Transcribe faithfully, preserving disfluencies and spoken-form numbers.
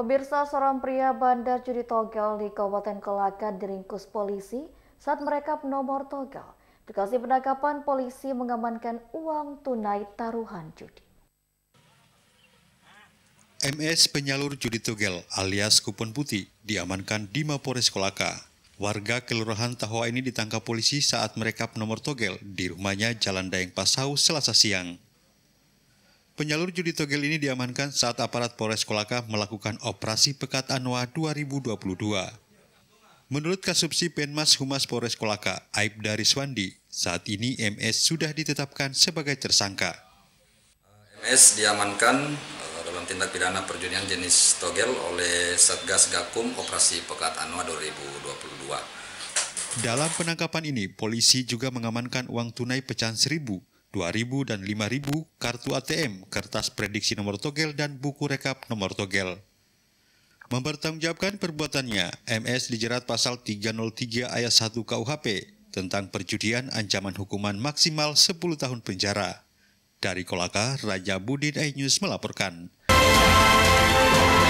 Pemirsa, seorang pria bandar judi togel di Kabupaten Kolaka diringkus polisi saat mereka nomor togel. Di lokasi penangkapan, polisi mengamankan uang tunai taruhan judi. M S penyalur judi togel alias kupon putih diamankan di Mapores Kolaka. Warga Kelurahan Tahoa ini ditangkap polisi saat mereka nomor togel di rumahnya Jalan Daeng Pasau, Selasa siang. Penyalur judi togel ini diamankan saat aparat Polres Kolaka melakukan operasi Pekat Anwa dua ribu dua puluh dua. Menurut Kasubsi Penmas Humas Polres Kolaka, Aibda Riswandi, saat ini M S sudah ditetapkan sebagai tersangka. M S diamankan dalam tindak pidana perjudian jenis togel oleh Satgas Gakum Operasi Pekat Anwa dua ribu dua puluh dua. Dalam penangkapan ini, polisi juga mengamankan uang tunai pecahan seribu, dua ribu dan lima ribu, kartu A T M, kertas prediksi nomor togel, dan buku rekap nomor togel. Mempertanggungjawabkan perbuatannya, M S dijerat pasal tiga nol tiga ayat satu K U H P tentang perjudian ancaman hukuman maksimal sepuluh tahun penjara. Dari Kolaka, Raja Budin iNews melaporkan.